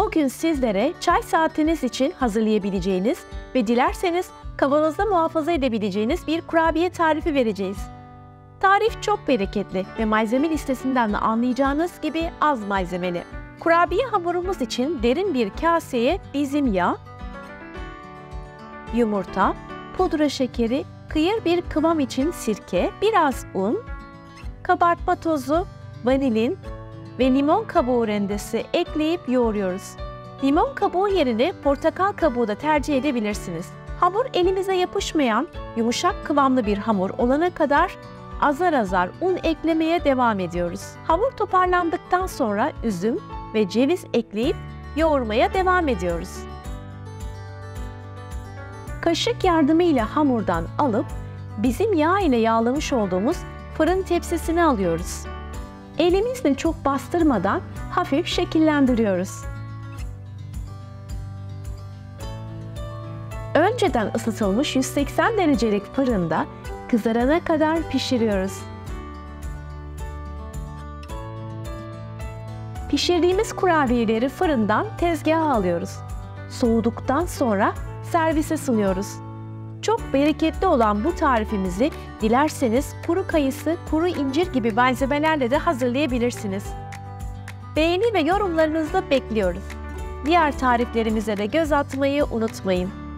Bugün sizlere çay saatiniz için hazırlayabileceğiniz ve dilerseniz kavanozda muhafaza edebileceğiniz bir kurabiye tarifi vereceğiz. Tarif çok bereketli ve malzeme listesinden de anlayacağınız gibi az malzemeli. Kurabiye hamurumuz için derin bir kaseye bizim yağ, yumurta, pudra şekeri, kıyır bir kıvam için sirke, biraz un, kabartma tozu, vanilin ve limon kabuğu rendesi ekleyip yoğuruyoruz. Limon kabuğu yerine portakal kabuğu da tercih edebilirsiniz. Hamur elimize yapışmayan, yumuşak kıvamlı bir hamur olana kadar azar azar un eklemeye devam ediyoruz. Hamur toparlandıktan sonra üzüm ve ceviz ekleyip yoğurmaya devam ediyoruz. Kaşık yardımıyla hamurdan alıp bizim yağ ile yağlamış olduğumuz fırın tepsisine alıyoruz. Elimizle çok bastırmadan hafif şekillendiriyoruz. Önceden ısıtılmış 180 derecelik fırında kızarana kadar pişiriyoruz. Pişirdiğimiz kurabiyeleri fırından tezgaha alıyoruz. Soğuduktan sonra servise sunuyoruz. Çok bereketli olan bu tarifimizi dilerseniz kuru kayısı, kuru incir gibi malzemelerle de hazırlayabilirsiniz. Beğeni ve yorumlarınızı da bekliyoruz. Diğer tariflerimize de göz atmayı unutmayın.